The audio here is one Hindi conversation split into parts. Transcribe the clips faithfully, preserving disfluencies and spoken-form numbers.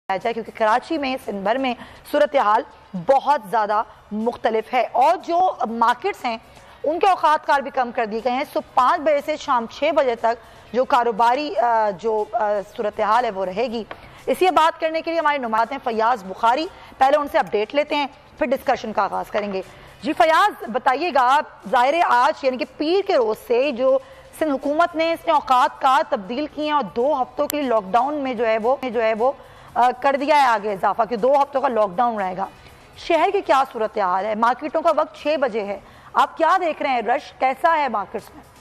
जाए, क्योंकि कराची में सिंध भर में सूरत हाल बहुत ज़्यादा मुख्तलिफ है और जो मार्केट्स हैं उनके औकात कार भी कम कर दिए गए हैं। सुबह पाँच बजे से शाम छः बजे तक जो कारोबारी जो सूरत हाल है वो रहेगी। इसी बात करने के लिए हमारे नुमाइंदे हैं फयाज बुखारी, पहले उनसे अपडेट लेते हैं फिर डिस्कशन का आगाज़ करेंगे। जी फयाज बताइएगा, ज़ाहिर है आज यानी कि पीर के रोज़ से जो सिंध हुकूमत ने इसने औकात कार तब्दील किए हैं और दो हफ्तों के लिए लॉकडाउन में जो है वो जो है वो आ, कर दिया है आगे इजाफा कि दो हफ्तों का लॉकडाउन रहेगा। शहर की क्या सूरत हाल है? मार्केटों का वक्त छः बजे है, आप क्या देख रहे हैं? रश कैसा है मार्केट्स में?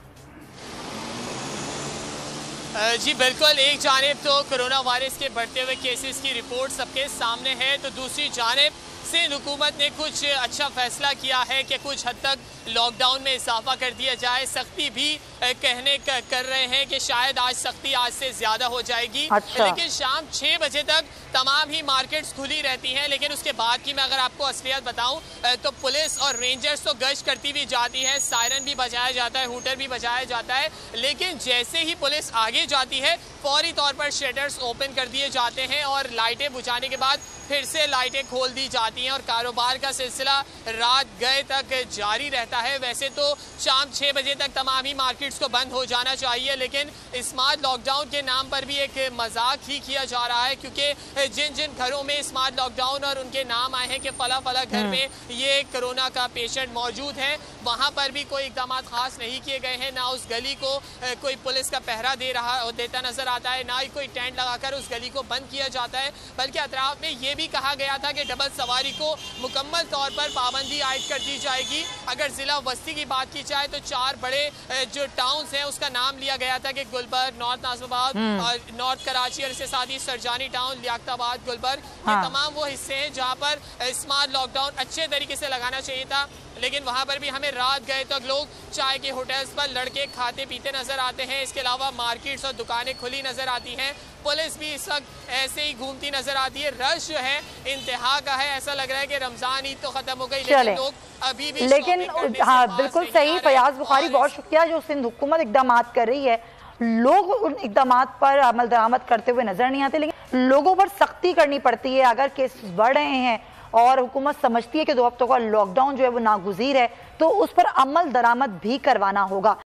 जी बिल्कुल, एक जानिब तो कोरोना वायरस के बढ़ते हुए केसेस की रिपोर्ट सबके सामने है, तो दूसरी जानिब सिंध हुकूमत ने कुछ अच्छा फैसला किया है कि कुछ हद तक लॉकडाउन में इजाफा कर दिया जाए। सख्ती भी कहने कर रहे हैं कि शायद आज सख्ती आज से ज़्यादा हो जाएगी। अच्छा। लेकिन शाम छः बजे तक तमाम ही मार्केट्स खुली रहती हैं। लेकिन उसके बाद की मैं अगर आपको असलियत बताऊं तो पुलिस और रेंजर्स तो गश्त करती भी जाती है, सायरन भी बजाया जाता है, हूटर भी बजाया जाता है, लेकिन जैसे ही पुलिस आगे जाती है फौरी तौर पर शटर्स ओपन कर दिए जाते हैं और लाइटें बुझाने के बाद फिर से लाइटें खोल दी जाती हैं और कारोबार का सिलसिला रात गए तक जारी रहता है। वैसे तो शाम छः बजे तक तमाम ही मार्केट्स को बंद हो जाना चाहिए, लेकिन स्मार्ट लॉकडाउन के नाम पर भी एक मजाक ही किया जा रहा है, क्योंकि जिन जिन घरों में स्मार्ट लॉकडाउन और उनके नाम आए हैं कि फला फला घर में ये कोरोना का पेशेंट मौजूद है, वहाँ पर भी कोई इकदाम खास नहीं किए गए हैं। ना उस गली को कोई पुलिस का पहरा दे रहा देता नजर आता है, ना ही कोई टेंट लगाकर उस गली को बंद किया जाता है, बल्कि अतराफ में ये भी कहा गया था कि डबल सवारी को मुकम्मल तौर पर पाबंदी आयद कर दी जाएगी। अगर जिला वस्ती की बात की जाए तो चार बड़े जो टाउन्स हैं उसका नाम लिया गया था कि गुलबर्ग, नॉर्थ नाजिमाबाद और नॉर्थ कराची और इसके साथ ही सरजानी टाउन, लियाकताबाद, गुलबर्ग, ये तमाम वो हिस्से हैं जहाँ पर स्मार्ट लॉकडाउन अच्छे तरीके से लगाना चाहिए था। लेकिन वहाँ पर भी हमें रात गए तक लोग चाय के होटल्स पर लड़के खाते पीते नजर आते हैं। इसके अलावा मार्केट्स और दुकानें खुली नजर आती हैं। पुलिस भी इस वक्त ऐसे ही घूमती नजर आती है। रश जो है इंतहा का है, ऐसा लग रहा है कि रमजान ईद तो खत्म हो गई, लेकिन लोग अभी भी लेकिन हाँ बिल्कुल सही फयाज बुखारी, बहुत शुक्रिया जो सिंध हुकूमत इकदाम कर रही है। लोग उन इकदाम पर अमल दरामद करते हुए नजर नहीं आते, लेकिन लोगों पर सख्ती करनी पड़ती है। अगर केसेस बढ़ रहे हैं और हुकूमत समझती है कि दो हफ्तों का लॉकडाउन जो है वो नागुज़ीर है, तो उस पर अमल दरामद भी करवाना होगा।